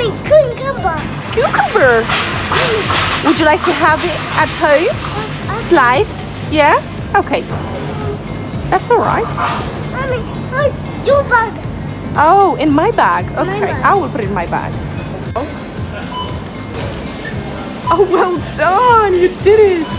Mommy, cucumber. Cucumber. Would you like to have it at home? Sliced? Yeah? Okay. That's all right. Mommy, your bag. Oh, in my bag. Okay, My bag. I will put it in my bag. Oh, well done. You did it.